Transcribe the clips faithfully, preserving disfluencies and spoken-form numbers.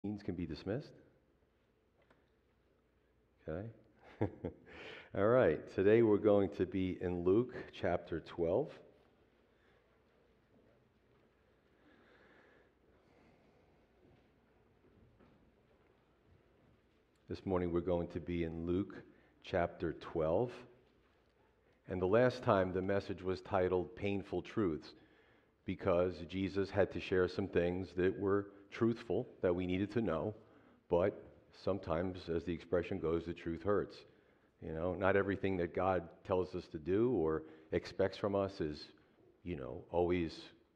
Means can be dismissed. Okay. All right. Today we're going to be in Luke chapter twelve. This morning we're going to be in Luke chapter twelve. And the last time the message was titled Painful Truths because Jesus had to share some things that were truthful that we needed to know, but sometimes, as the expression goes, the truth hurts. You know, not everything that God tells us to do or expects from us is, you know, always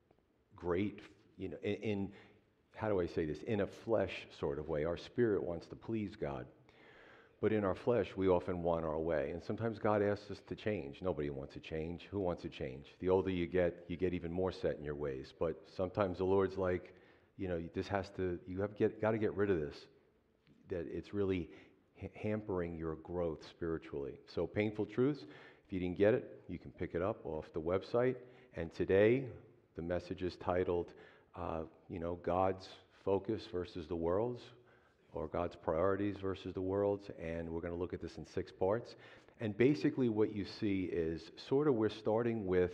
great, you know, in, in how do I say this? In a flesh sort of way. Our spirit wants to please God. But in our flesh, we often want our way. And sometimes God asks us to change. Nobody wants to change. Who wants to change? The older you get, you get even more set in your ways. But sometimes the Lord's like, you know, this has to, you have get, got to get rid of this. That it's really ha- hampering your growth spiritually. So painful truths, if you didn't get it, you can pick it up off the website. And today, the message is titled, uh, you know, God's focus versus the world's, or God's priorities versus the world's, and we're going to look at this in six parts. And basically what you see is sort of we're starting with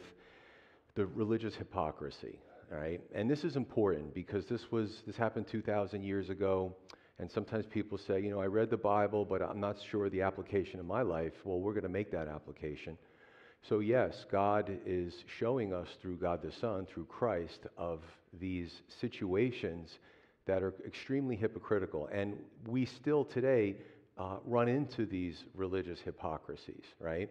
the religious hypocrisy, all right? And this is important because this was this happened two thousand years ago, and sometimes people say, you know, I read the Bible, but I'm not sure the application in my life. Well, we're going to make that application. So yes, God is showing us through God the Son, through Christ, of these situations that are extremely hypocritical. And we still today uh, run into these religious hypocrisies, right?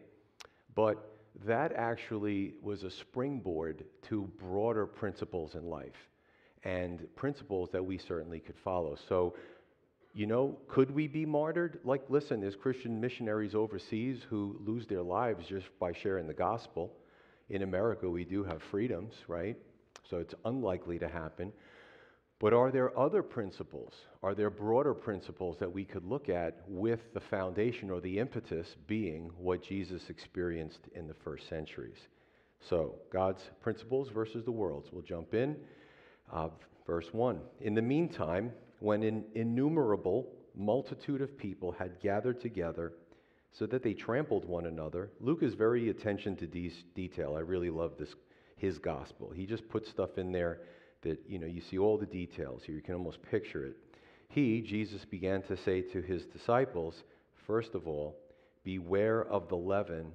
But that actually was a springboard to broader principles in life and principles that we certainly could follow. So, you know, could we be martyred? Like, listen, there's Christian missionaries overseas who lose their lives just by sharing the gospel. In America, we do have freedoms, right? So it's unlikely to happen. But are there other principles? Are there broader principles that we could look at with the foundation or the impetus being what Jesus experienced in the first centuries? So, God's principles versus the world's. We'll jump in. Uh, verse one. In the meantime, when an innumerable multitude of people had gathered together so that they trampled one another, Luke is very attention to de- detail. I really love this, his gospel. He just puts stuff in there that, you know, you see all the details here. You can almost picture it. He, Jesus, began to say to his disciples, first of all, beware of the leaven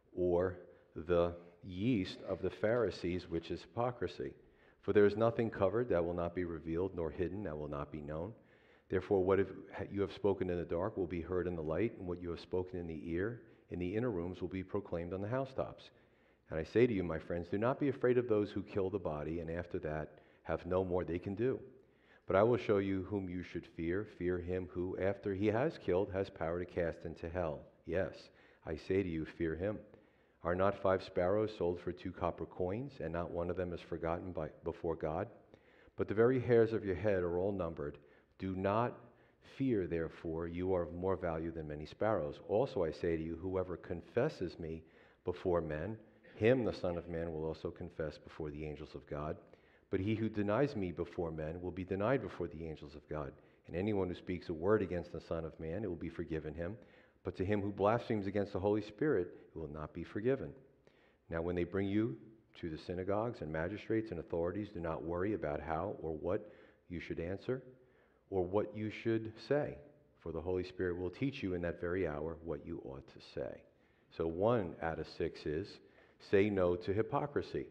or the yeast of the Pharisees, which is hypocrisy. For there is nothing covered that will not be revealed, nor hidden that will not be known. Therefore, what if you have spoken in the dark will be heard in the light, and what you have spoken in the ear, in the inner rooms, will be proclaimed on the housetops. And I say to you, my friends, do not be afraid of those who kill the body, and after that have no more they can do. But I will show you whom you should fear. Fear him who, after he has killed, has power to cast into hell. Yes, I say to you, fear him. Are not five sparrows sold for two copper coins, and not one of them is forgotten by, before God? But the very hairs of your head are all numbered. Do not fear, therefore, you are of more value than many sparrows. Also I say to you, whoever confesses me before men, him the Son of Man will also confess before the angels of God. But he who denies me before men will be denied before the angels of God. And anyone who speaks a word against the Son of Man, it will be forgiven him. But to him who blasphemes against the Holy Spirit, it will not be forgiven. Now when they bring you to the synagogues and magistrates and authorities, do not worry about how or what you should answer or what you should say. For the Holy Spirit will teach you in that very hour what you ought to say. So one out of six is, say no to hypocrisy.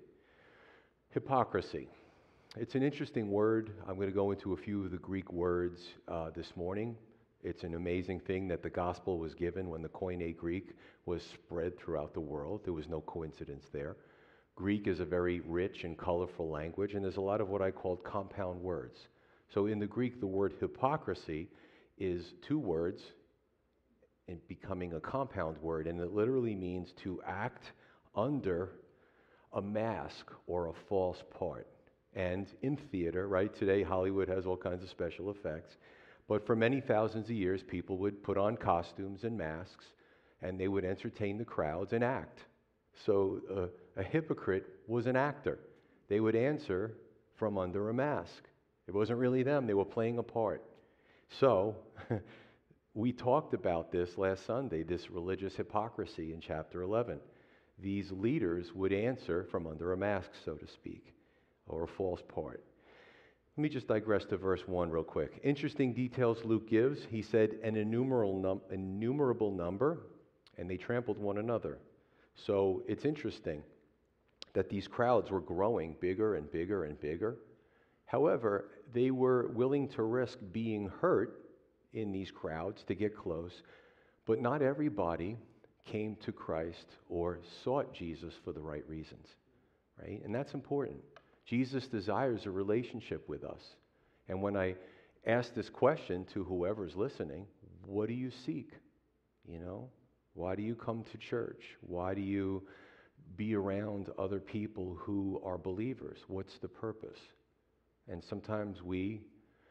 Hypocrisy. It's an interesting word. I'm going to go into a few of the Greek words uh, this morning. It's an amazing thing that the gospel was given when the Koine Greek was spread throughout the world. There was no coincidence there. Greek is a very rich and colorful language, and there's a lot of what I call compound words. So in the Greek, the word hypocrisy is two words and becoming a compound word, and it literally means to act under a mask or a false part. And in theater, right, today Hollywood has all kinds of special effects, but for many thousands of years, people would put on costumes and masks, and they would entertain the crowds and act. So uh, a hypocrite was an actor. They would answer from under a mask. It wasn't really them. They were playing a part. So, we talked about this last Sunday, this religious hypocrisy in chapter eleven. These leaders would answer from under a mask, so to speak, or a false part. Let me just digress to verse one real quick. Interesting details Luke gives. He said, an innumerable, num- innumerable number, and they trampled one another. So it's interesting that these crowds were growing bigger and bigger and bigger. However, they were willing to risk being hurt in these crowds to get close, but not everybody came to Christ or sought Jesus for the right reasons, right? And that's important. Jesus desires a relationship with us. And when I ask this question to whoever's listening, what do you seek? You know, why do you come to church? Why do you be around other people who are believers? What's the purpose? And sometimes we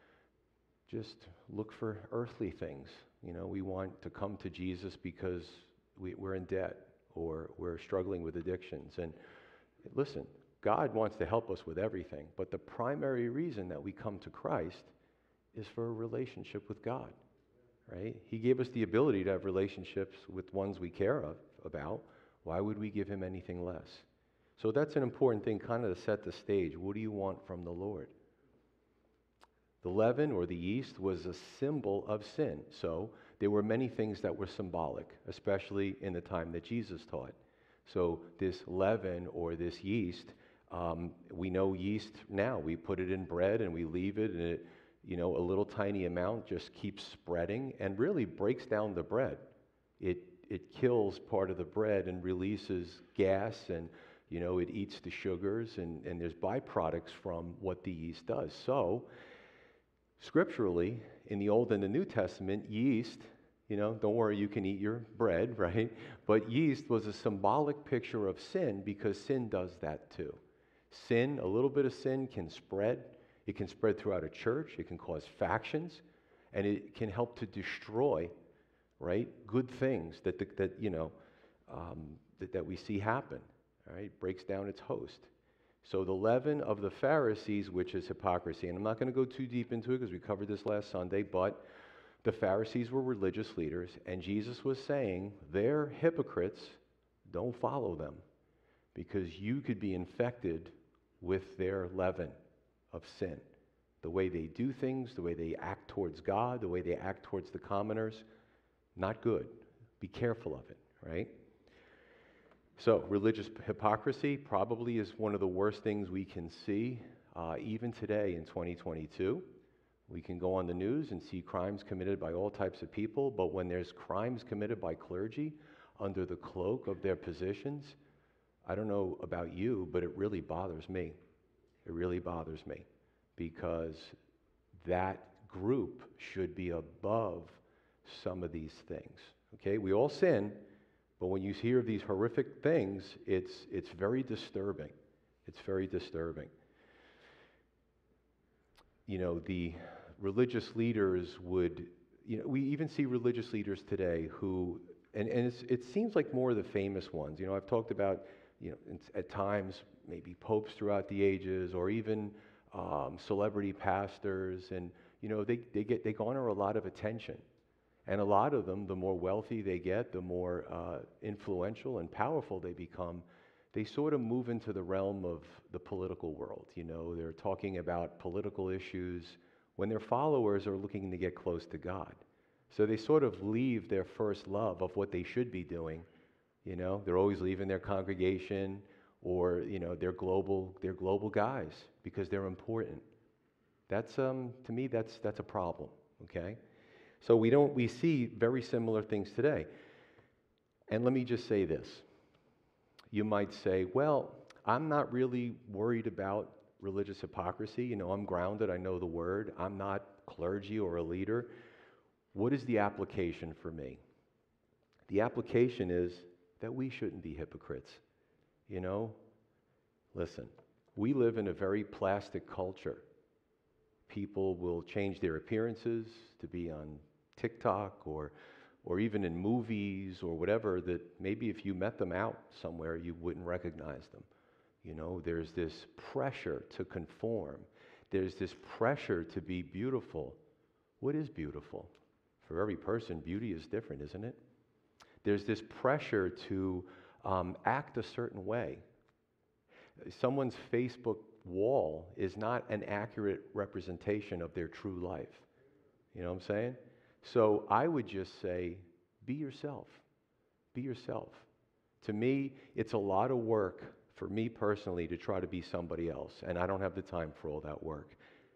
just look for earthly things. You know, we want to come to Jesus because we, we're in debt or we're struggling with addictions. And listen, God wants to help us with everything, but the primary reason that we come to Christ is for a relationship with God, right? He gave us the ability to have relationships with ones we care of, about. Why would we give him anything less? So that's an important thing, kind of to set the stage. What do you want from the Lord? The leaven or the yeast was a symbol of sin. So there were many things that were symbolic, especially in the time that Jesus taught. So this leaven or this yeast, um, we know yeast now. We put it in bread and we leave it, and it, you know, a little tiny amount just keeps spreading and really breaks down the bread. It it kills part of the bread and releases gas, and you know, it eats the sugars, and, and there's byproducts from what the yeast does. So scripturally, in the Old and the New Testament, yeast, you know, don't worry, you can eat your bread, right? But yeast was a symbolic picture of sin because sin does that too. Sin, a little bit of sin can spread. It can spread throughout a church. It can cause factions, and it can help to destroy, right, good things that, the, that you know, um, that, that we see happen, right? It breaks down its host. So the leaven of the Pharisees, which is hypocrisy, and I'm not going to go too deep into it because we covered this last Sunday, but the Pharisees were religious leaders, and Jesus was saying, they're hypocrites, don't follow them, because you could be infected with their leaven of sin. The way they do things, the way they act towards God, the way they act towards the commoners, not good. Be careful of it, right? So, religious hypocrisy probably is one of the worst things we can see, uh, even today in twenty twenty-two. We can go on the news and see crimes committed by all types of people, but when there's crimes committed by clergy under the cloak of their positions, I don't know about you, but it really bothers me. It really bothers me because that group should be above some of these things. Okay, we all sin. But when you hear these horrific things, it's, it's very disturbing. It's very disturbing. You know, the religious leaders would, you know, we even see religious leaders today who, and, and it's, it seems like more of the famous ones. You know, I've talked about, you know, at times maybe popes throughout the ages or even um, celebrity pastors, and, you know, they, they, get, they garner a lot of attention. And a lot of them, the more wealthy they get, the more uh, influential and powerful they become, they sort of move into the realm of the political world. You know, they're talking about political issues when their followers are looking to get close to God. So they sort of leave their first love of what they should be doing. You know, they're always leaving their congregation or, you know, they're global, they're global guys because they're important. That's, um, to me, that's, that's a problem, okay? So we don't, we see very similar things today. And let me just say this. You might say, well, I'm not really worried about religious hypocrisy. You know, I'm grounded, I know the word. I'm not clergy or a leader. What is the application for me? The application is that we shouldn't be hypocrites. You know, listen, we live in a very plastic culture. People will change their appearances to be on TikTok or or even in movies or whatever, that maybe if you met them out somewhere, you wouldn't recognize them. You know, there's this pressure to conform. There's this pressure to be beautiful. What is beautiful? For every person, beauty is different, isn't it? There's this pressure to um, act a certain way. Someone's Facebook wall is not an accurate representation of their true life. You know what I'm saying? So I would just say, be yourself. Be yourself. To me, it's a lot of work for me personally to try to be somebody else, and I don't have the time for all that work.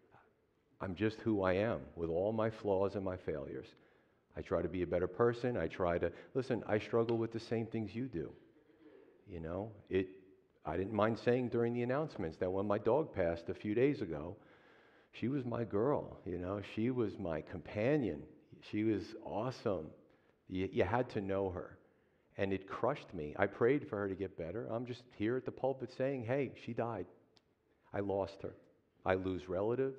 I'm just who I am with all my flaws and my failures. I try to be a better person. I try to, listen, I struggle with the same things you do. You know, it. I didn't mind saying during the announcements that when my dog passed a few days ago, she was my girl, you know, she was my companion. She was awesome. You, you had to know her. And it crushed me. I prayed for her to get better. I'm just here at the pulpit saying, hey, she died. I lost her. I lose relatives.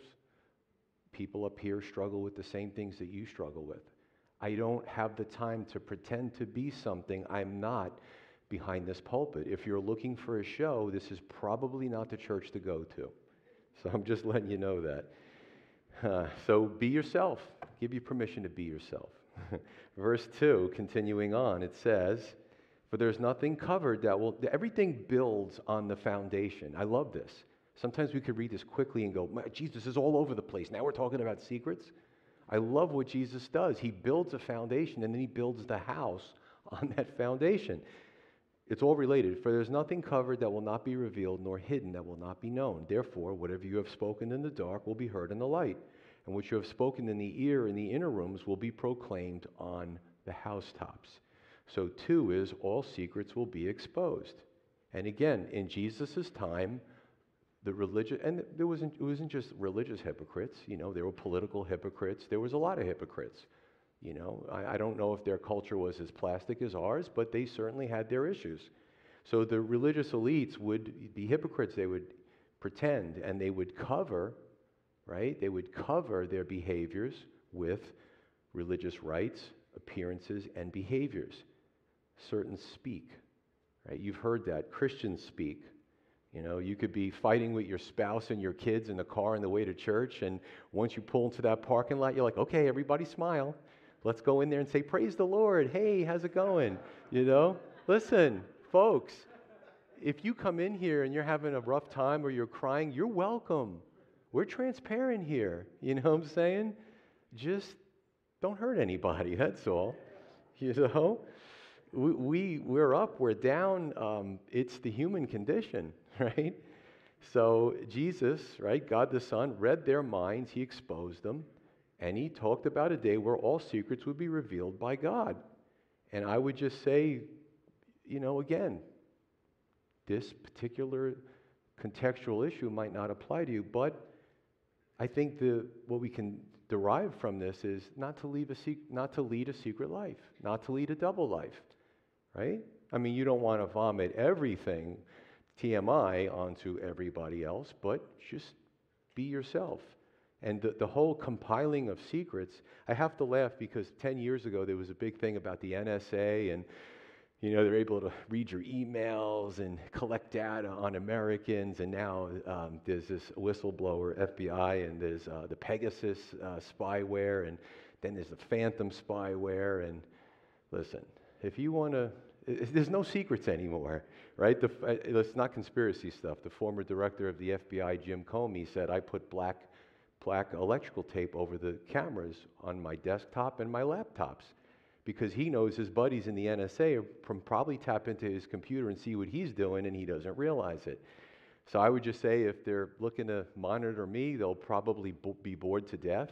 People up here struggle with the same things that you struggle with. I don't have the time to pretend to be something I'm not behind this pulpit. If you're looking for a show, this is probably not the church to go to. So I'm just letting you know that. Uh, so be yourself. Give you permission to be yourself. Verse two, continuing on, it says, for there's nothing covered that will, everything builds on the foundation. I love this. Sometimes we could read this quickly and go, Jesus is all over the place. Now we're talking about secrets. I love what Jesus does. He builds a foundation and then he builds the house on that foundation. It's all related. For there's nothing covered that will not be revealed, nor hidden that will not be known. Therefore, whatever you have spoken in the dark will be heard in the light, and what you have spoken in the ear in the inner rooms will be proclaimed on the housetops. So too is all secrets will be exposed. And again, in Jesus' time, the religious, and there wasn't, it wasn't just religious hypocrites, you know, there were political hypocrites, there was a lot of hypocrites. You know, I, I don't know if their culture was as plastic as ours, but they certainly had their issues. So the religious elites would be hypocrites. They would pretend and they would cover, right? They would cover their behaviors with religious rites, appearances, and behaviors. Certain speak, right? You've heard that. Christians speak. You know, you could be fighting with your spouse and your kids in the car on the way to church, and once you pull into that parking lot, you're like, okay, everybody smile. Let's go in there and say, praise the Lord. Hey, how's it going? You know, listen, folks, if you come in here and you're having a rough time or you're crying, you're welcome. We're transparent here. You know what I'm saying? Just don't hurt anybody. That's all. You know, we, we, we're up, we're down. Um, it's the human condition, right? So Jesus, right, God the Son, read their minds. He exposed them. And he talked about a day where all secrets would be revealed by God. And I would just say, you know, again, this particular contextual issue might not apply to you, but I think the what we can derive from this is not to leave a sec- not to lead a secret life, not to lead a double life, right? I mean, you don't want to vomit everything, T M I, onto everybody else, but just be yourself. And the, the whole compiling of secrets, I have to laugh because ten years ago there was a big thing about the N S A, and you know they're able to read your emails and collect data on Americans, and now um, there's this whistleblower, F B I, and there's uh, the Pegasus uh, spyware, and then there's the Phantom spyware. And listen, if you want to, there's no secrets anymore, right? The, it's not conspiracy stuff. The former director of the F B I, Jim Comey, said, I put black black electrical tape over the cameras on my desktop and my laptops because he knows his buddies in the N S A from probably tap into his computer and see what he's doing, and he doesn't realize it. So I would just say if they're looking to monitor me, they'll probably bo- be bored to death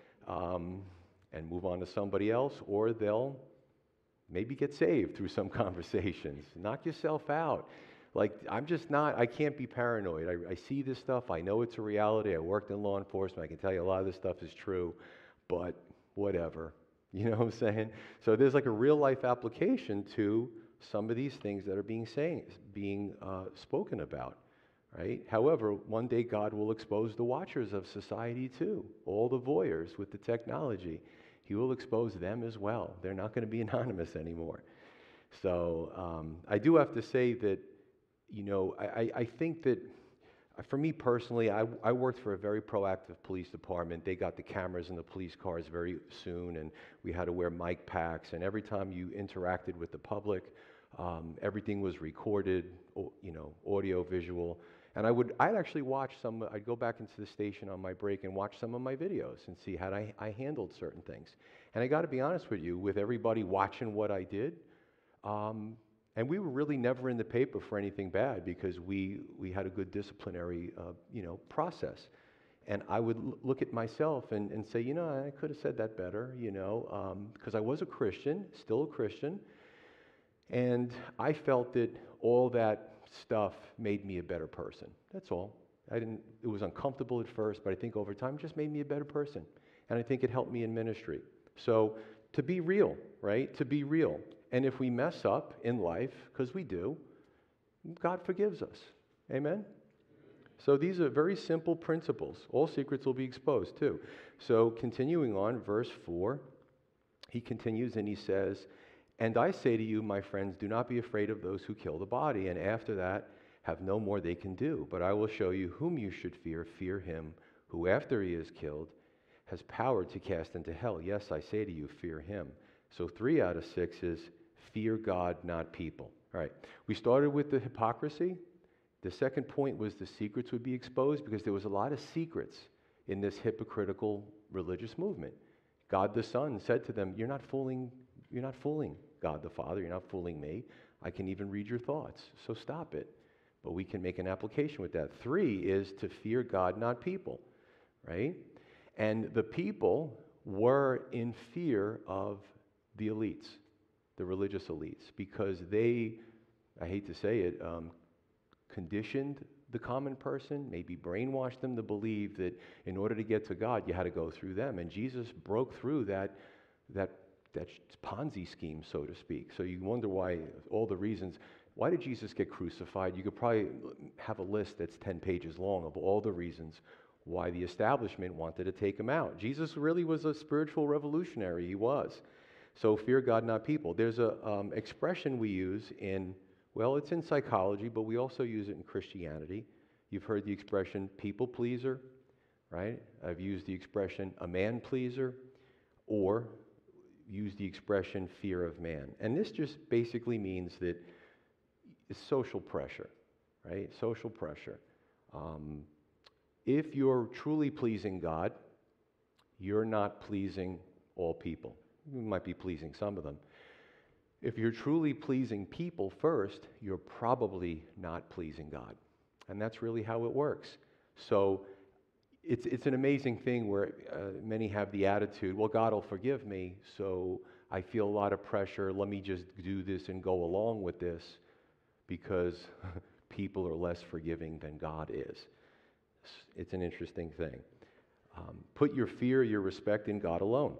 um, and move on to somebody else, or they'll maybe get saved through some conversations. Knock yourself out. Like, I'm just not, I can't be paranoid. I, I see this stuff. I know it's a reality. I worked in law enforcement. I can tell you a lot of this stuff is true, but whatever. You know what I'm saying? So there's like a real life application to some of these things that are being saying, being uh, spoken about, right? However, one day God will expose the watchers of society too, all the voyeurs with the technology. He will expose them as well. They're not going to be anonymous anymore. So um, I do have to say that, you know, I, I think that for me personally, I, I worked for a very proactive police department. They got the cameras in the police cars very soon, and we had to wear mic packs. And every time you interacted with the public, um, everything was recorded, o- you know, audio, visual. And I would, I'd actually watch some. I'd go back into the station on my break and watch some of my videos and see how I, I handled certain things. And I got to be honest with you, with everybody watching what I did. Um, And we were really never in the paper for anything bad because we, we had a good disciplinary, uh, you know, process. And I would l- look at myself and, and say, you know, I could have said that better, you know, because I was a Christian, still a Christian. And I felt that all that stuff made me a better person. That's all. I didn't, it was uncomfortable at first, but I think over time it just made me a better person. And I think it helped me in ministry. So to be real, right? To be real. And if we mess up in life, because we do, God forgives us. Amen? So these are very simple principles. All secrets will be exposed too. So continuing on, verse four, he continues and he says, "And I say to you, my friends, do not be afraid of those who kill the body, and after that have no more they can do. But I will show you whom you should fear. Fear him who, after he is killed, has power to cast into hell. Yes, I say to you, fear him." So three out of six is fear God, not people. All right. We started with the hypocrisy. The second point was the secrets would be exposed because there was a lot of secrets in this hypocritical religious movement. God the Son said to them, you're not fooling, you're not fooling God the Father, you're not fooling me. I can even read your thoughts, so stop it. But we can make an application with that. Three is to fear God, not people, right? And the people were in fear of the elites, the religious elites, because they, I hate to say it, um, conditioned the common person, maybe brainwashed them to believe that in order to get to God, you had to go through them. And Jesus broke through that, that, that Ponzi scheme, so to speak. So you wonder why, all the reasons, why did Jesus get crucified? You could probably have a list that's ten pages long of all the reasons why the establishment wanted to take him out. Jesus really was a spiritual revolutionary, he was. So fear God, not people. There's a um, expression we use in, well, it's in psychology, but we also use it in Christianity. You've heard the expression people pleaser, right? I've used the expression a man pleaser, or used the expression fear of man. And this just basically means that it's social pressure, right? Social pressure. Um, if you're truly pleasing God, you're not pleasing all people. You might be pleasing some of them. If you're truly pleasing people first, you're probably not pleasing God. And that's really how it works. So it's, it's an amazing thing where uh, many have the attitude, well, God will forgive me, so I feel a lot of pressure. Let me just do this and go along with this because people are less forgiving than God is. It's an interesting thing. Um, put your fear, your respect in God alone.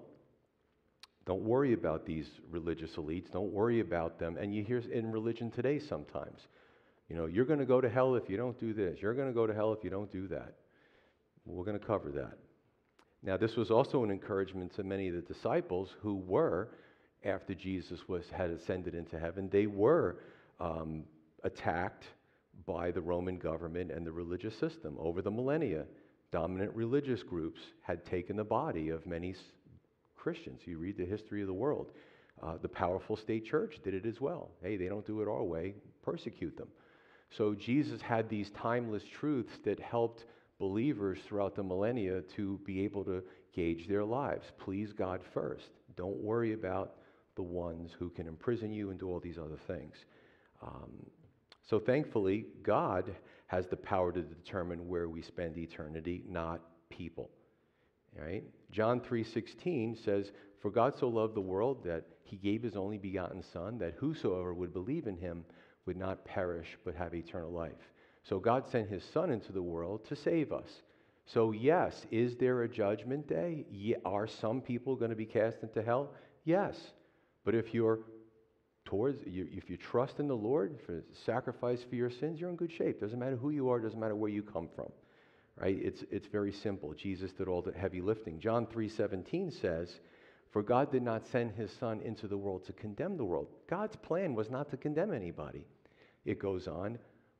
Don't worry about these religious elites. Don't worry about them. And you hear in religion today sometimes, you know, you're going to go to hell if you don't do this. You're going to go to hell if you don't do that. We're going to cover that. Now, this was also an encouragement to many of the disciples who were, after Jesus was had ascended into heaven, they were um, attacked by the Roman government and the religious system over the millennia. Dominant religious groups had taken the body of many Christians. You read the history of the world. Uh, the powerful state church did it as well. Hey, they don't do it our way, persecute them. So Jesus had these timeless truths that helped believers throughout the millennia to be able to gauge their lives. Please God first. Don't worry about the ones who can imprison you and do all these other things. Um, so thankfully, God has the power to determine where we spend eternity, not people. Right? John three sixteen says, "For God so loved the world that he gave his only begotten Son, that whosoever would believe in him would not perish but have eternal life." So God sent his Son into the world to save us. So yes, is there a judgment day? Yeah. Are some people going to be cast into hell? Yes. But if you're towards, you, if you trust in the Lord for sacrifice for your sins, you're in good shape. Doesn't matter who you are, doesn't matter where you come from. Right? It's, it's very simple. Jesus did all the heavy lifting. John three seventeen says, "For God did not send his Son into the world to condemn the world." God's plan was not to condemn anybody. It goes on,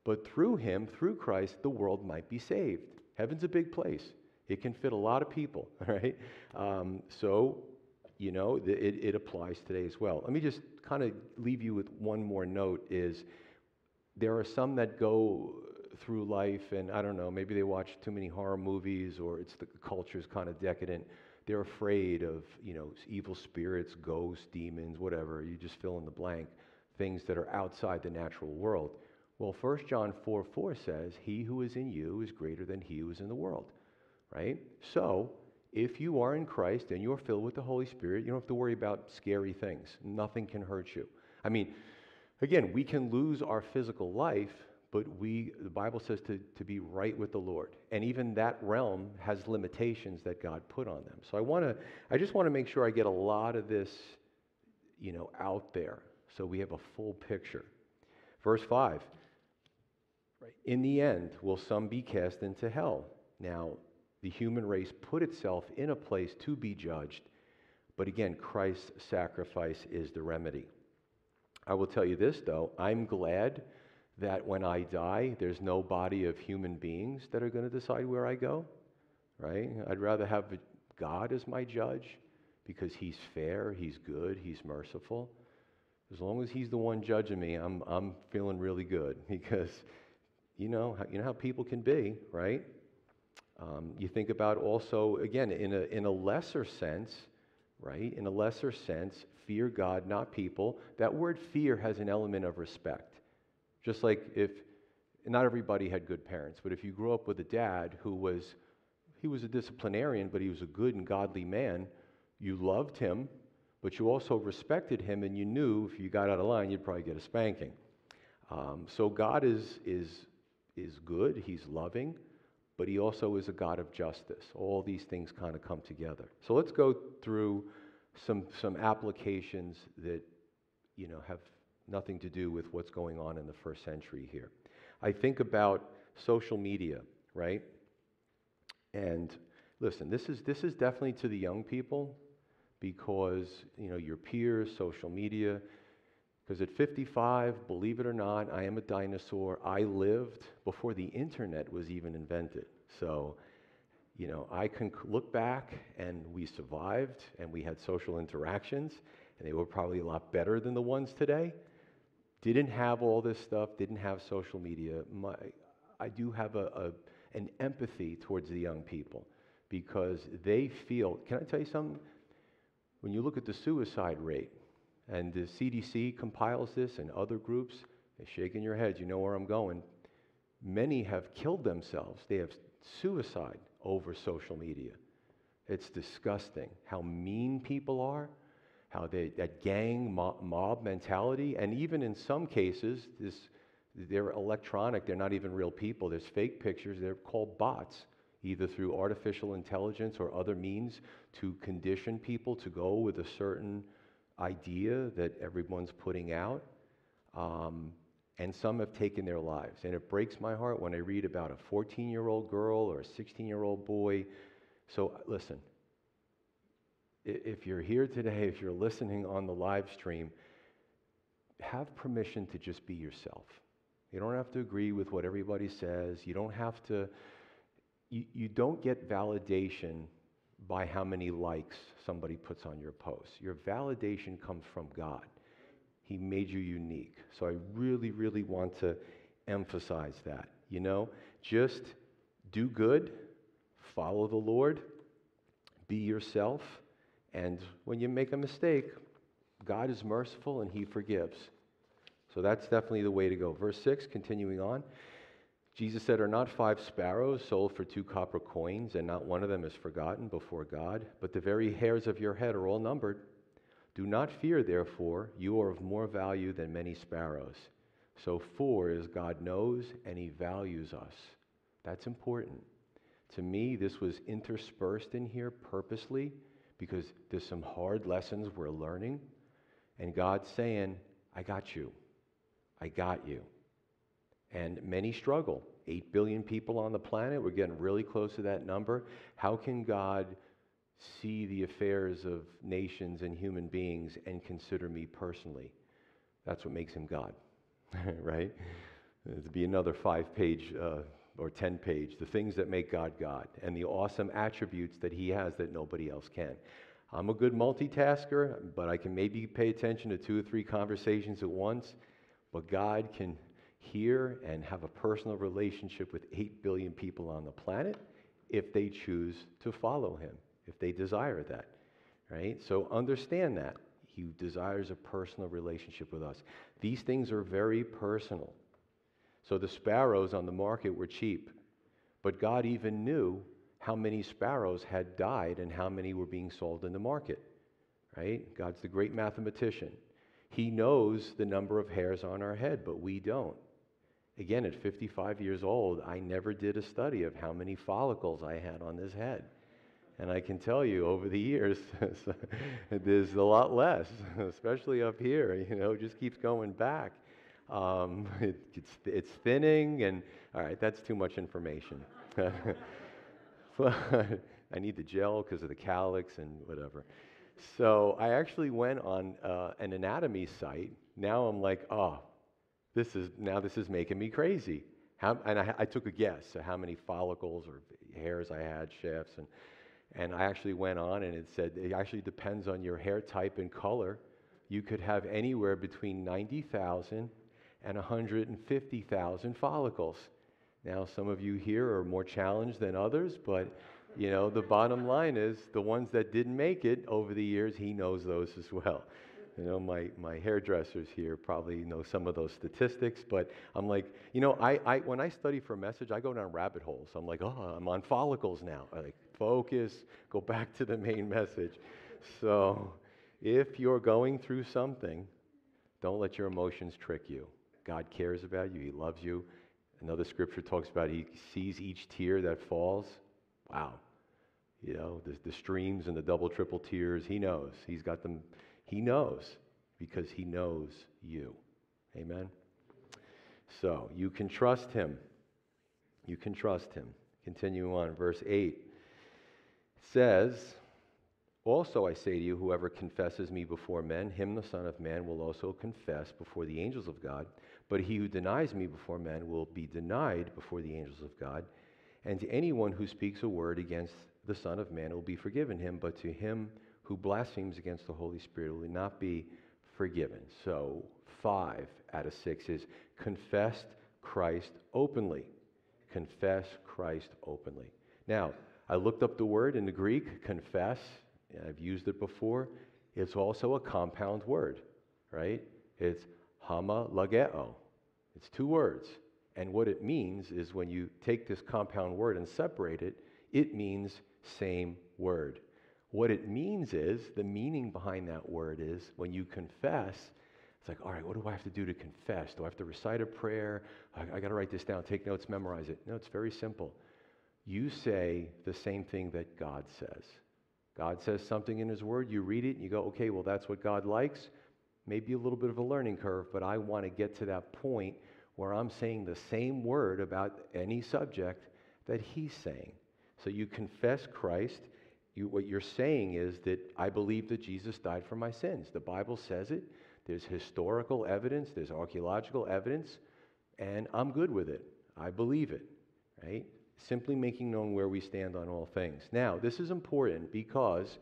but through him, through Christ, the world might be saved. Heaven's a big place. It can fit a lot of people, right? Um, so, you know, the, it, it applies today as well. Let me just kind of leave you with one more note is there are some that go through life and, I don't know, maybe they watch too many horror movies or it's the culture's kind of decadent. They're afraid of, you know, evil spirits, ghosts, demons, whatever. You just fill in the blank. Things that are outside the natural world. Well, First John four four says, he who is in you is greater than he who is in the world, right? So, if you are in Christ and you're filled with the Holy Spirit, you don't have to worry about scary things. Nothing can hurt you. I mean, again, we can lose our physical life, but we, the Bible says to, to be right with the Lord. And even that realm has limitations that God put on them. So I want to, I just want to make sure I get a lot of this, you know, out there so we have a full picture. Verse five, right? In the end, will some be cast into hell? Now, the human race put itself in a place to be judged, but again, Christ's sacrifice is the remedy. I will tell you this, though, I'm glad that when I die, there's no body of human beings that are going to decide where I go, right? I'd rather have God as my judge because he's fair, he's good, he's merciful. As long as he's the one judging me, I'm I'm feeling really good because, you know, you know how people can be, right? Um, you think about also, again, in a in a lesser sense, right? In a lesser sense, fear God, not people. That word fear has an element of respect. Just like if, not everybody had good parents, but if you grew up with a dad who was, he was a disciplinarian, but he was a good and godly man, you loved him, but you also respected him, and you knew if you got out of line, you'd probably get a spanking. Um, so God is is is good. He's loving, but he also is a God of justice. All these things kind of come together. So let's go through some some applications that, you know, have nothing to do with what's going on in the first century here. I think about social media, right? And listen, this is this is definitely to the young people. Because, you know, your peers, social media, because at fifty-five, believe it or not, I am a dinosaur. I lived before the internet was even invented. So, you know, I can look back and we survived and we had social interactions and they were probably a lot better than the ones today. Didn't have all this stuff, didn't have social media. My, I do have a, a an empathy towards the young people because they feel, can I tell you something? When you look at the suicide rate, and the C D C compiles this and other groups, they're shaking your heads, you know where I'm going. Many have killed themselves. They have suicide over social media. It's disgusting how mean people are, how they, that gang mob, mob mentality, and even in some cases, this, they're electronic, they're not even real people. There's fake pictures, they're called bots, either through artificial intelligence or other means to condition people to go with a certain idea that everyone's putting out. Um, and some have taken their lives. And it breaks my heart when I read about a fourteen-year-old girl or a sixteen-year-old boy. So listen, if you're here today, if you're listening on the live stream, have permission to just be yourself. You don't have to agree with what everybody says. You don't have to, you, you don't get validation by how many likes somebody puts on your post. Your validation comes from God. He made you unique. So I really, really want to emphasize that. You know, just do good, follow the Lord, be yourself, and when you make a mistake, God is merciful and he forgives. So that's definitely the way to go. Verse six, continuing on. Jesus said, "Are not five sparrows sold for two copper coins, and not one of them is forgotten before God? But the very hairs of your head are all numbered. Do not fear, therefore, you are of more value than many sparrows. So for as God knows and he values us." That's important. To me, this was interspersed in here purposely because there's some hard lessons we're learning. And God's saying, I got you. I got you. And many struggle. Eight billion people on the planet. We're getting really close to that number. How can God see the affairs of nations and human beings and consider me personally? That's what makes him God, right? It'd be another five-page uh, or ten-page, the things that make God God, and the awesome attributes that he has that nobody else can. I'm a good multitasker, but I can maybe pay attention to two or three conversations at once, but God can hear and have a personal relationship with eight billion people on the planet if they choose to follow him, if they desire that, right? So understand that. He desires a personal relationship with us. These things are very personal. So the sparrows on the market were cheap, but God even knew how many sparrows had died and how many were being sold in the market, right? God's the great mathematician. He knows the number of hairs on our head, but we don't. Again, at fifty-five years old, I never did a study of how many follicles I had on this head. And I can tell you, over the years, there's a lot less, especially up here. You know, it just keeps going back. Um, it, it's, it's thinning, and all right, that's too much information. But I need the gel because of the calyx and whatever. So I actually went on uh, an anatomy site. Now I'm like, oh, this is now this is making me crazy. How, and I, I took a guess at how many follicles or hairs I had, shafts, and and I actually went on, and it said it actually depends on your hair type and color. You could have anywhere between ninety thousand and one hundred fifty thousand follicles. Now, some of you here are more challenged than others, but you know, the bottom line is the ones that didn't make it over the years, he knows those as well. You know, my, my hairdressers here probably know some of those statistics, but I'm like, you know, I, I when I study for a message, I go down rabbit holes. I'm like, oh, I'm on follicles now. I like, focus, go back to the main message. So if you're going through something, don't let your emotions trick you. God cares about you. He loves you. Another scripture talks about he sees each tear that falls. Wow. You know, the, the streams and the double, triple tears, he knows. He's got them. He knows because he knows you. Amen? So you can trust him. You can trust him. Continue on, verse eight. It says, also I say to you, whoever confesses me before men, him the Son of Man will also confess before the angels of God. But he who denies me before men will be denied before the angels of God. And to anyone who speaks a word against the Son of Man will be forgiven him, but to him who blasphemes against the Holy Spirit will not be forgiven. So five out of six is confessed Christ openly. Confess Christ openly. Now, I looked up the word in the Greek, confess. I've used it before. It's also a compound word, right? It's homologeo. It's two words. And what it means is when you take this compound word and separate it, it means same word. What it means is, the meaning behind that word is, when you confess, it's like, all right, what do I have to do to confess? Do I have to recite a prayer? I, I got to write this down, take notes, memorize it. No, it's very simple. You say the same thing that God says. God says something in his word, you read it, and you go, okay, well, that's what God likes. Maybe a little bit of a learning curve, but I want to get to that point where I'm saying the same word about any subject that he's saying. So you confess Christ. You, what you're saying is that I believe that Jesus died for my sins. The Bible says it. There's historical evidence. There's archaeological evidence. And I'm good with it. I believe it. Right? Simply making known where we stand on all things. Now, this is important because,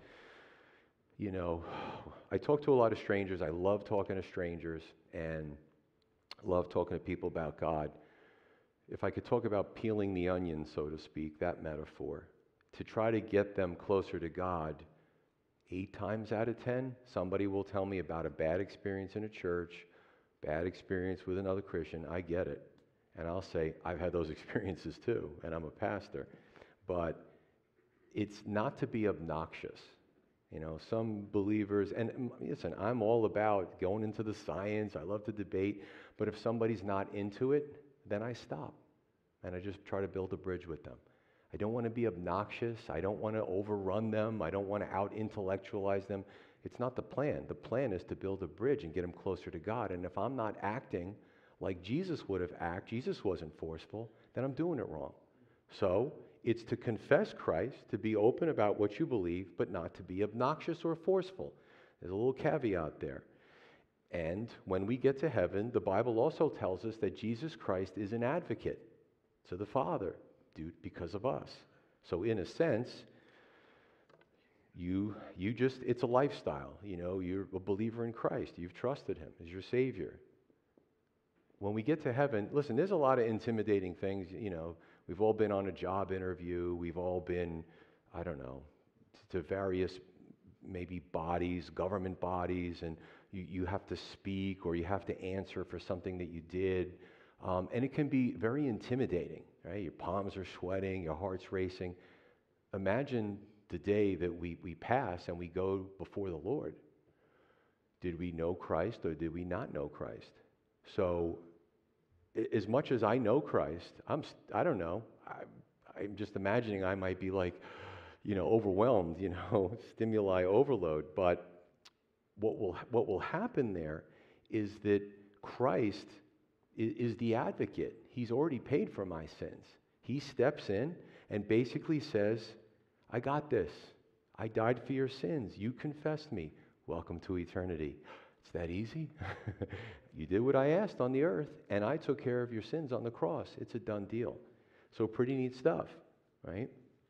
you know, I talk to a lot of strangers. I love talking to strangers and love talking to people about God. If I could talk about peeling the onion, so to speak, that metaphor, to try to get them closer to God, eight times out of ten, somebody will tell me about a bad experience in a church, bad experience with another Christian. I get it. And I'll say, I've had those experiences too, and I'm a pastor. But it's not to be obnoxious. You know, some believers, and listen, I'm all about going into the science. I love to debate. But if somebody's not into it, then I stop. And I just try to build a bridge with them. I don't want to be obnoxious. I don't want to overrun them. I don't want to out-intellectualize them. It's not the plan. The plan is to build a bridge and get them closer to God. And if I'm not acting like Jesus would have acted, Jesus wasn't forceful, then I'm doing it wrong. So it's to confess Christ, to be open about what you believe, but not to be obnoxious or forceful. There's a little caveat there. And when we get to heaven, the Bible also tells us that Jesus Christ is an advocate to the Father due, because of us. So in a sense, you you just, it's a lifestyle. You know, you're a believer in Christ. You've trusted him as your Savior. When we get to heaven, listen, there's a lot of intimidating things. You know, we've all been on a job interview. We've all been, I don't know, to various maybe bodies, government bodies, and you, you have to speak or you have to answer for something that you did. Um, and it can be very intimidating, right? Your palms are sweating, your heart's racing. Imagine the day that we, we pass and we go before the Lord. Did we know Christ or did we not know Christ? So, as much as I know Christ, I'm, I don't know, I, I'm just imagining I might be like, you know, overwhelmed, you know, stimuli overload. But what will, what will happen there is that Christ is, is the advocate. He's already paid for my sins. He steps in and basically says, I got this. I died for your sins. You confessed me. Welcome to eternity. It's that easy. You did what I asked on the earth, and I took care of your sins on the cross. It's a done deal. So pretty neat stuff, right?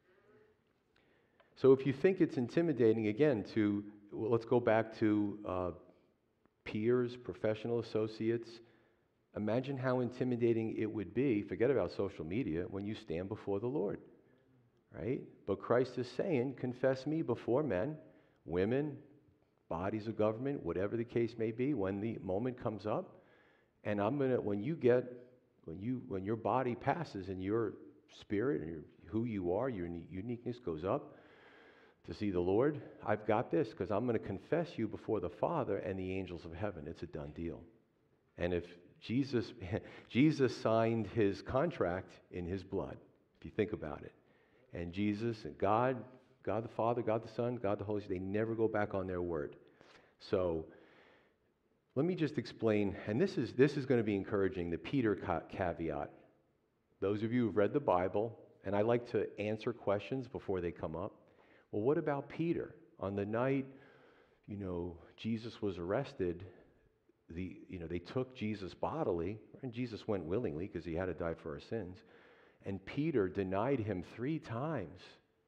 So if you think it's intimidating, again, to, well, let's go back to uh, peers, professional associates. Imagine how intimidating it would be, forget about social media, when you stand before the Lord, right? But Christ is saying, confess me before men, women, bodies of government, whatever the case may be, when the moment comes up. And I'm gonna, when you get, when you, when your body passes and your spirit and your, who you are, your uniqueness goes up to see the Lord, I've got this, because I'm going to confess you before the Father and the angels of heaven. It's a done deal. And if Jesus, Jesus signed his contract in his blood, if you think about it, and Jesus and God, God the Father, God the Son, God the Holy Spirit, they never go back on their word. So let me just explain, and this is this is going to be encouraging, the Peter ca- caveat. Those of you who've read the Bible, and I like to answer questions before they come up. Well, what about Peter? On the night, you know, Jesus was arrested, the you know, they took Jesus bodily, and Jesus went willingly because he had to die for our sins. And Peter denied him three times,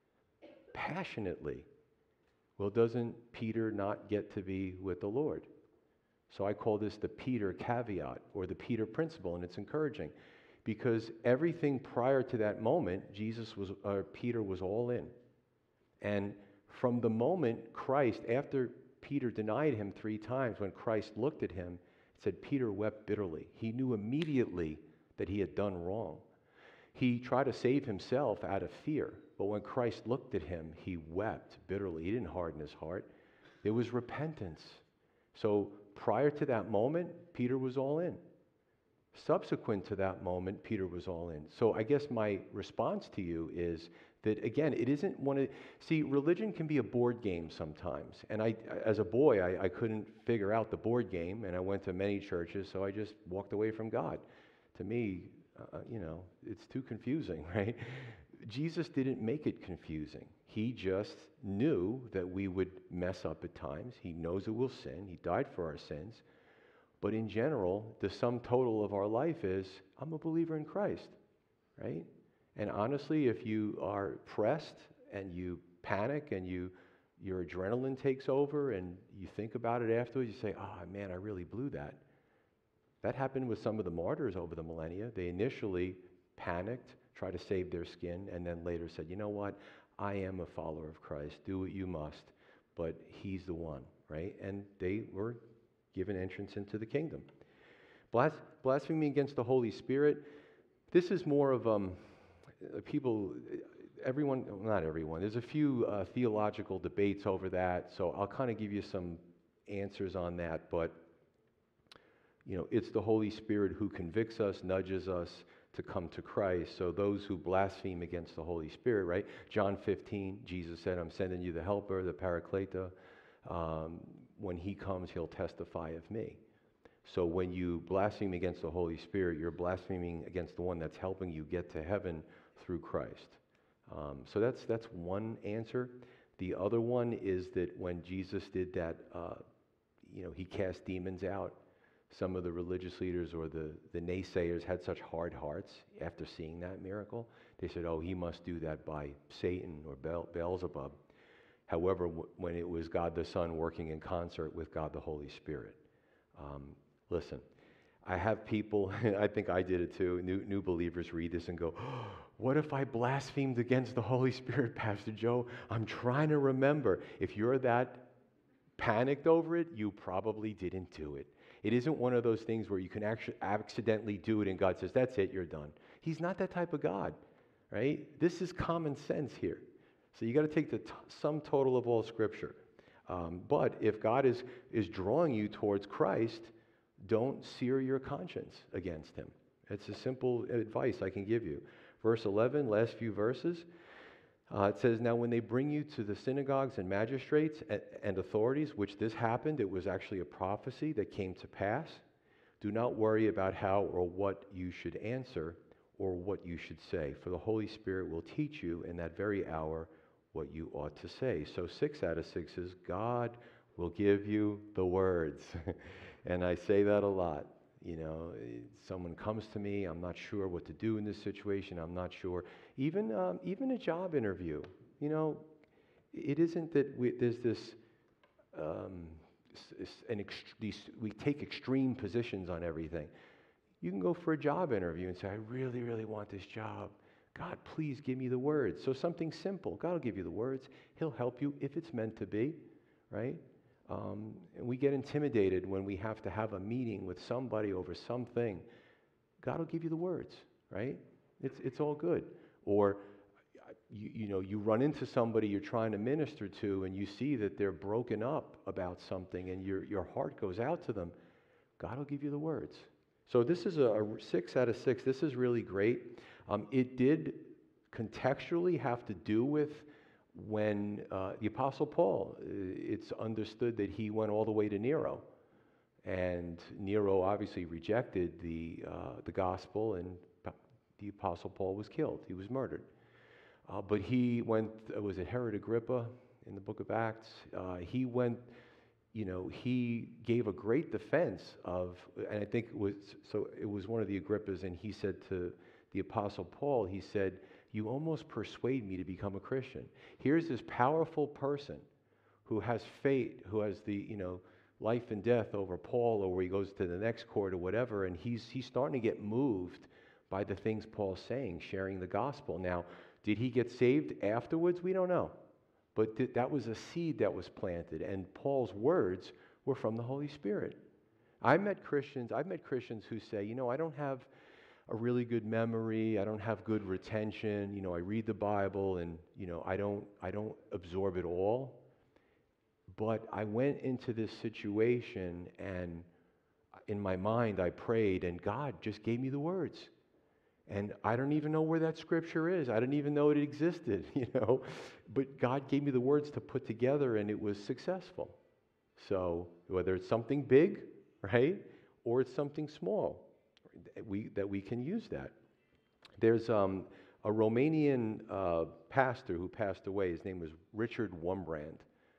passionately. Well, doesn't Peter not get to be with the Lord? So I call this the Peter caveat, or the Peter principle, and it's encouraging. Because everything prior to that moment, Jesus was, uh, Peter was all in. And from the moment Christ, after Peter denied him three times, when Christ looked at him, it said Peter wept bitterly. He knew immediately that he had done wrong. He tried to save himself out of fear, but when Christ looked at him, he wept bitterly. He didn't harden his heart. There was repentance. So prior to that moment, Peter was all in. Subsequent to that moment, Peter was all in. So I guess my response to you is that, again, it isn't one of, see, religion can be a board game sometimes. And I, as a boy, I, I couldn't figure out the board game, and I went to many churches, so I just walked away from God. To me, uh, you know, it's too confusing, right? Jesus didn't make it confusing. He just knew that we would mess up at times. He knows that we'll sin. He died for our sins. But in general, the sum total of our life is, I'm a believer in Christ, right? And honestly, if you are pressed and you panic and you your adrenaline takes over and you think about it afterwards, you say, oh man, I really blew that. That happened with some of the martyrs over the millennia. They initially panicked, tried to save their skin, and then later said, you know what, I am a follower of Christ. Do what you must, but he's the one, right? And they were given entrance into the kingdom. Blas- blasphemy against the Holy Spirit, this is more of um, people, everyone, well, not everyone, there's a few uh, theological debates over that, so I'll kind of give you some answers on that, but you know, it's the Holy Spirit who convicts us, nudges us to come to Christ. So those who blaspheme against the Holy Spirit, right? John fifteen, Jesus said, I'm sending you the Helper, the Paracleta. Um, when he comes, he'll testify of me. So when you blaspheme against the Holy Spirit, you're blaspheming against the one that's helping you get to heaven through Christ. Um, so that's that's one answer. The other one is that when Jesus did that, uh, you know, he cast demons out. Some of the religious leaders or the, the naysayers had such hard hearts after seeing that miracle. They said, oh, he must do that by Satan or Beel- Beelzebub. However, w- when it was God the Son working in concert with God the Holy Spirit. Um, listen, I have people, I think I did it too, new, new believers read this and go, oh, what if I blasphemed against the Holy Spirit, Pastor Joe? I'm trying to remember. If you're that panicked over it, you probably didn't do it. It isn't one of those things where you can actually accidentally do it and God says, that's it, you're done. He's not that type of God, right? This is common sense here. So you got to take the t- sum total of all Scripture. Um, but if God is, is drawing you towards Christ, don't sear your conscience against him. It's a simple advice I can give you. Verse eleven, last few verses. Uh, it says, now when they bring you to the synagogues and magistrates and, and authorities, which this happened, it was actually a prophecy that came to pass. Do not worry about how or what you should answer or what you should say, for the Holy Spirit will teach you in that very hour what you ought to say. So six out of six is God will give you the words. And I say that a lot. You know, someone comes to me, I'm not sure what to do in this situation, I'm not sure. Even um, even a job interview, you know, it isn't that we, there's this, um, s- s- an ext- these, we take extreme positions on everything. You can go for a job interview and say, I really, really want this job. God, please give me the words. So something simple, God will give you the words. He'll help you if it's meant to be, right? Um, and we get intimidated when we have to have a meeting with somebody over something. God will give you the words, right? It's it's all good. Or you, you know, you run into somebody you're trying to minister to, and you see that they're broken up about something, and your your heart goes out to them. God will give you the words. So this is a, a six out of six. This is really great. Um, it did contextually have to do with when uh, the Apostle Paul, uh, it's understood that he went all the way to Nero. And Nero obviously rejected the, uh, the gospel, and the Apostle Paul was killed. He was murdered. Uh, but he went, uh, was it Herod Agrippa in the book of Acts? Uh, he went, you know, he gave a great defense of, and I think it was, so it was one of the Agrippas, and he said to the Apostle Paul, he said, you almost persuade me to become a Christian. Here's this powerful person who has fate, who has the, you know, life and death over Paul, or where he goes to the next court or whatever, and he's he's starting to get moved by the things Paul's saying, sharing the gospel. Now, did he get saved afterwards? We don't know. But th- that was a seed that was planted, and Paul's words were from the Holy Spirit. I met Christians, I've met Christians who say, you know, I don't have a really good memory, I don't have good retention, you know, I read the Bible and, you know, I don't I don't absorb it all. But I went into this situation, and in my mind I prayed, and God just gave me the words. And I don't even know where that scripture is. I didn't even know it existed, you know. But God gave me the words to put together, and it was successful. So whether it's something big, right, or it's something small, we that we can use that. There's um, a Romanian uh, pastor who passed away. His name was Richard Wurmbrand.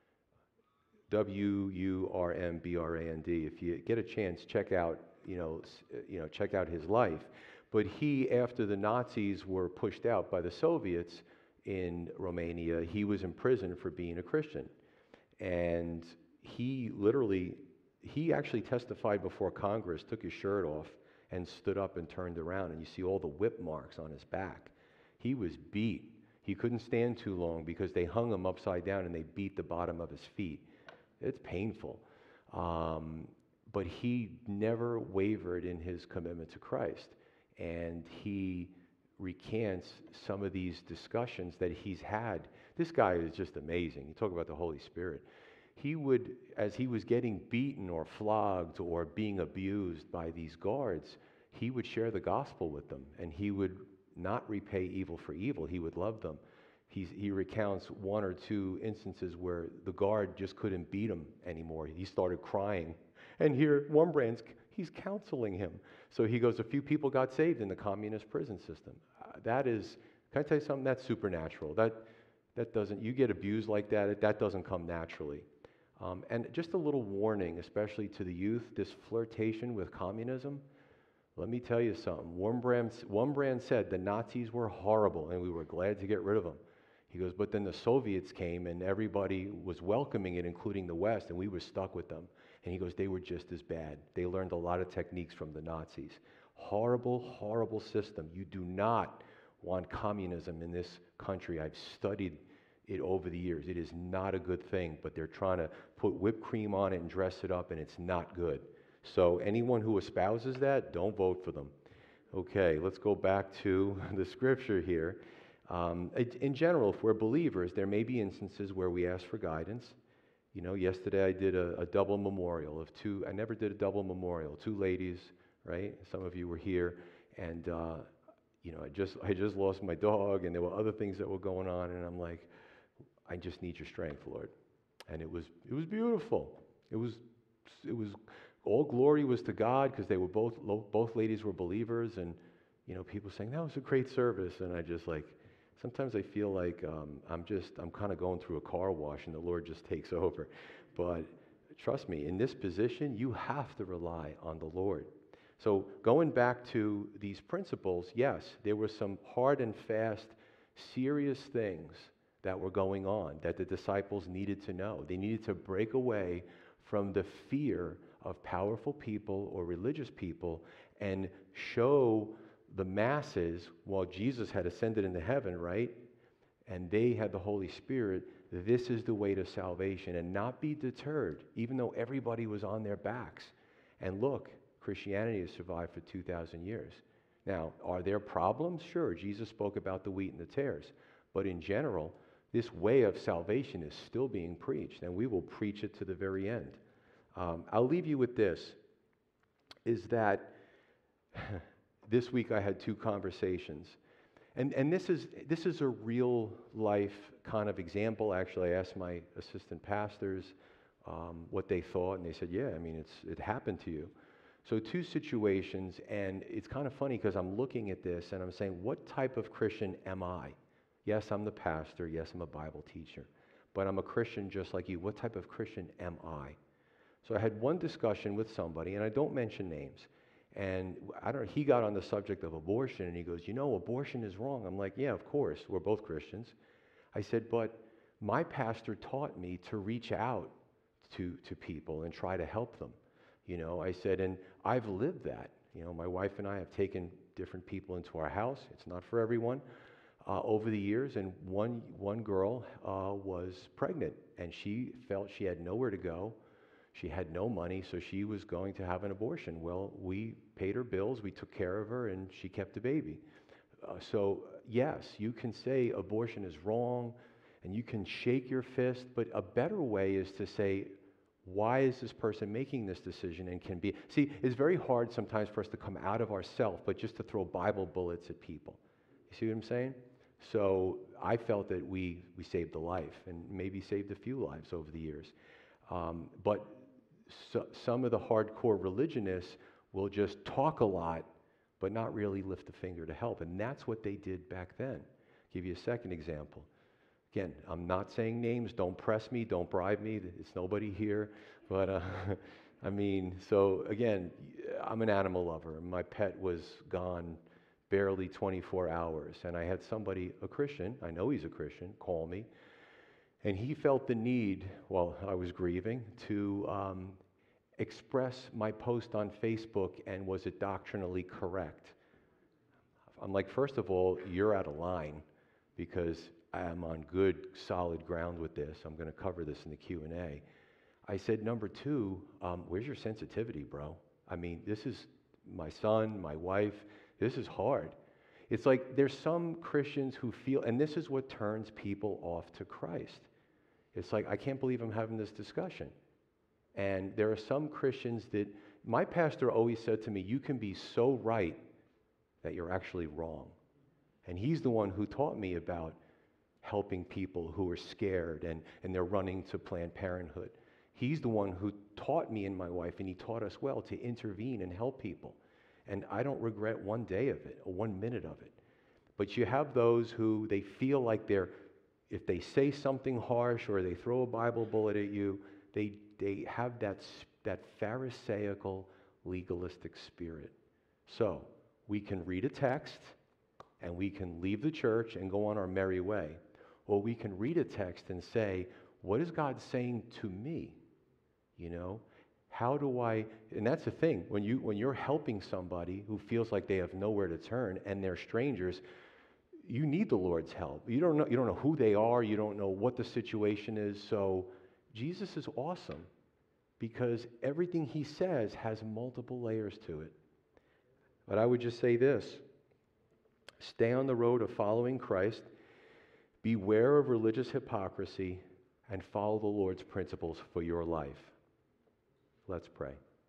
W U R M B R A N D. If you get a chance, check out, you know, you know, check out his life. But he, after the Nazis were pushed out by the Soviets in Romania, he was imprisoned for being a Christian. And he literally, he actually testified before Congress, took his shirt off, and stood up and turned around. And you see all the whip marks on his back. He was beat. He couldn't stand too long because they hung him upside down and they beat the bottom of his feet. It's painful. Um, but he never wavered in his commitment to Christ. And he recants some of these discussions that he's had. This guy is just amazing. You talk about the Holy Spirit. He would, as he was getting beaten or flogged or being abused by these guards, he would share the gospel with them, and he would not repay evil for evil. He would love them. He's, he recounts one or two instances where the guard just couldn't beat him anymore. He started crying. And here, Wurmbrand's, he's counseling him. So he goes, a few people got saved in the communist prison system. Uh, that is, can I tell you something? That's supernatural. That, that doesn't, you get abused like that, that doesn't come naturally. Um, and just a little warning, especially to the youth, this flirtation with communism. Let me tell you something. Wurmbrand, Wurmbrand said the Nazis were horrible and we were glad to get rid of them. He goes, but then the Soviets came and everybody was welcoming it, including the West, and we were stuck with them. And he goes, they were just as bad. They learned a lot of techniques from the Nazis. Horrible, horrible system. You do not want communism in this country. I've studied it over the years. It is not a good thing, but they're trying to put whipped cream on it and dress it up, and it's not good. So anyone who espouses that, don't vote for them. Okay, let's go back to the scripture here. Um, in general, if we're believers, there may be instances where we ask for guidance. You know, yesterday I did a, a double memorial of two, I never did a double memorial, two ladies, right? Some of you were here, and, uh, you know, I just, I just lost my dog, and there were other things that were going on, and I'm like, I just need your strength, Lord. And it was, it was beautiful. It was, it was, all glory was to God, because they were both, both ladies were believers, and, you know, people saying, that was a great service, and I just like, sometimes I feel like um, I'm just, I'm kind of going through a car wash and the Lord just takes over. But trust me, in this position, you have to rely on the Lord. So going back to these principles, yes, there were some hard and fast, serious things that were going on that the disciples needed to know. They needed to break away from the fear of powerful people or religious people and show the masses, while Jesus had ascended into heaven, right? And they had the Holy Spirit, this is the way to salvation, and not be deterred, even though everybody was on their backs. And look, Christianity has survived for two thousand years. Now, are there problems? Sure, Jesus spoke about the wheat and the tares. But in general, this way of salvation is still being preached, and we will preach it to the very end. Um, I'll leave you with this, is that this week I had two conversations. And, and this is, this is a real life kind of example. Actually, I asked my assistant pastors um, what they thought, and they said, yeah, I mean, it's, it happened to you. So two situations, and it's kind of funny because I'm looking at this and I'm saying, what type of Christian am I? Yes, I'm the pastor. Yes, I'm a Bible teacher. But I'm a Christian just like you. What type of Christian am I? So I had one discussion with somebody, and I don't mention names. And I don't. He got on the subject of abortion, and he goes, you know, abortion is wrong. I'm like, yeah, of course. We're both Christians. I said, but my pastor taught me to reach out to, to people and try to help them. You know, I said, and I've lived that. You know, my wife and I have taken different people into our house. It's not for everyone. Uh, over the years, and one, one girl uh, was pregnant, and she felt she had nowhere to go. She had no money, so she was going to have an abortion. Well, we paid her bills, we took care of her, and she kept the baby. Uh, so, yes, you can say abortion is wrong, and you can shake your fist, but a better way is to say, why is this person making this decision, and can be... See, it's very hard sometimes for us to come out of ourselves, but just to throw Bible bullets at people. You see what I'm saying? So I felt that we, we saved a life, and maybe saved a few lives over the years. Um, but So, some of the hardcore religionists will just talk a lot, but not really lift a finger to help. And that's what they did back then. I'll give you a second example. Again, I'm not saying names. Don't press me. Don't bribe me. It's nobody here. But, uh, I mean, so again, I'm an animal lover. My pet was gone barely twenty-four hours. And I had somebody, a Christian, I know he's a Christian, call me. And he felt the need, while I was grieving, to um, express my post on Facebook, and was it doctrinally correct? I'm like, first of all, you're out of line, because I am on good, solid ground with this. I'm going to cover this in the Q and A. I said, number two, um, where's your sensitivity, bro? I mean, this is my son, my wife. This is hard. It's like there's some Christians who feel, and this is what turns people off to Christ. It's like, I can't believe I'm having this discussion. And there are some Christians that, my pastor always said to me, you can be so right that you're actually wrong. And he's the one who taught me about helping people who are scared and, and they're running to Planned Parenthood. He's the one who taught me and my wife, and he taught us well, to intervene and help people. And I don't regret one day of it, or one minute of it. But you have those who, they feel like they're, if they say something harsh or they throw a Bible bullet at you, they, they have that, s- that Pharisaical, legalistic spirit. So, we can read a text, and we can leave the church and go on our merry way. Or we can read a text and say, what is God saying to me? You know, how do I, and that's the thing, when, you, when you're helping somebody who feels like they have nowhere to turn and they're strangers, you need the Lord's help. You don't know, you don't know who they are, you don't know what the situation is. So Jesus is awesome because everything he says has multiple layers to it. But I would just say this, stay on the road of following Christ, beware of religious hypocrisy, and follow the Lord's principles for your life. Let's pray.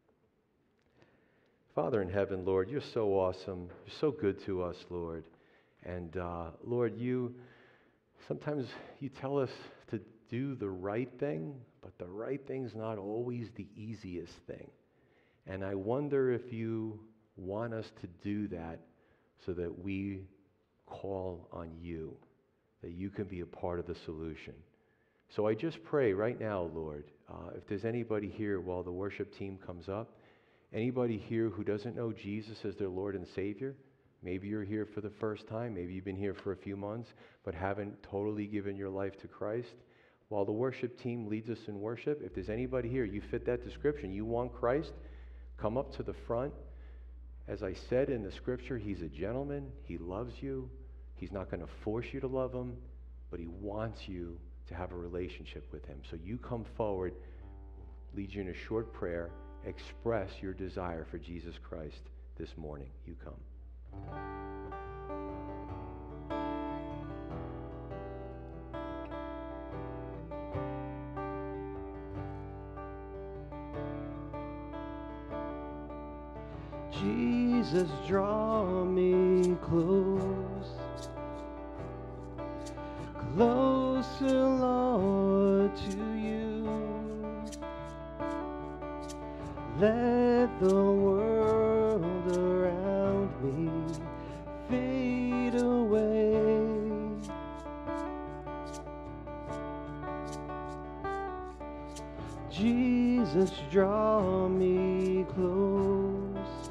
Father in heaven, Lord, you're so awesome. You're so good to us, Lord. And uh, Lord, you sometimes you tell us to do the right thing, but the right thing's not always the easiest thing. And I wonder if you want us to do that so that we call on you, that you can be a part of the solution. So I just pray right now, Lord, uh, if there's anybody here while the worship team comes up, anybody here who doesn't know Jesus as their Lord and Savior, maybe you're here for the first time, maybe you've been here for a few months, but haven't totally given your life to Christ, while the worship team leads us in worship, if there's anybody here, you fit that description, you want Christ, come up to the front. As I said in the scripture, he's a gentleman, he loves you, he's not going to force you to love him, but he wants you to have a relationship with him. So you come forward, lead you in a short prayer, express your desire for Jesus Christ this morning. You come. Jesus, draw me close, closer, Lord, to you. Let the world around me fade away. Jesus, draw me close,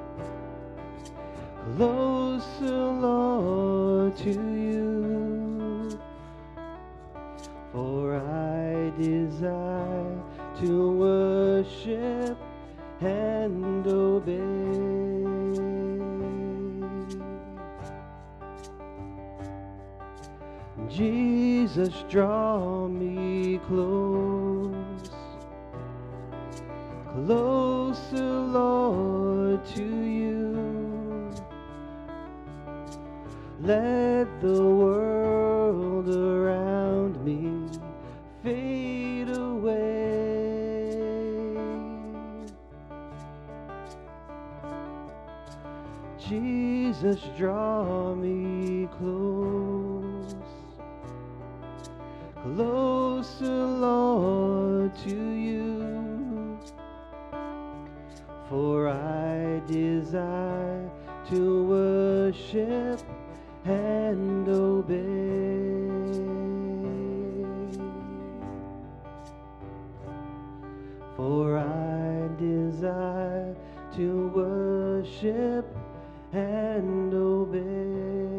closer, Lord, to you. For I desire to worship and obey. Jesus, draw me close, closer, Lord, to you. Let the world around me fade away. Jesus, draw me close, closer, Lord, to you. For I desire to worship and obey. For I desire to worship and obey.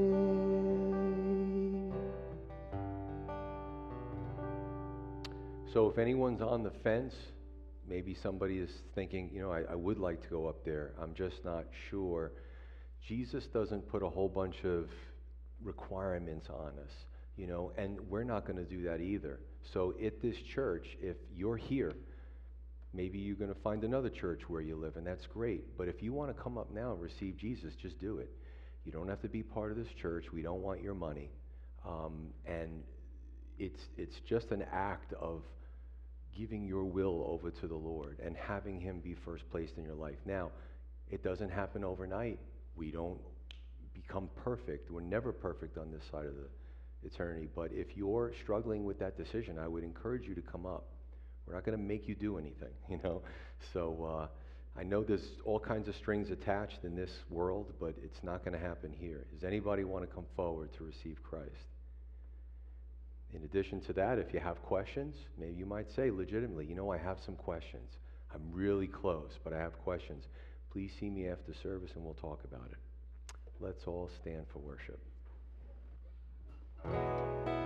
So if anyone's on the fence, maybe somebody is thinking, you know, I, I would like to go up there, I'm just not sure. Jesus doesn't put a whole bunch of requirements on us, you know, and we're not going to do that either. So at this church, if you're here, maybe you're going to find another church where you live, and that's great. But if you want to come up now and receive Jesus, just do it. You don't have to be part of this church. We don't want your money. Um, and it's it's just an act of giving your will over to the Lord and having him be first placed in your life. Now, it doesn't happen overnight. We don't become perfect. We're never perfect on this side of the eternity. But if you're struggling with that decision, I would encourage you to come up. We're not going to make you do anything, you know. So uh, I know there's all kinds of strings attached in this world, but it's not going to happen here. Does anybody want to come forward to receive Christ? In addition to that, if you have questions, maybe you might say legitimately, you know, I have some questions. I'm really close, but I have questions. Please see me after service and we'll talk about it. Let's all stand for worship.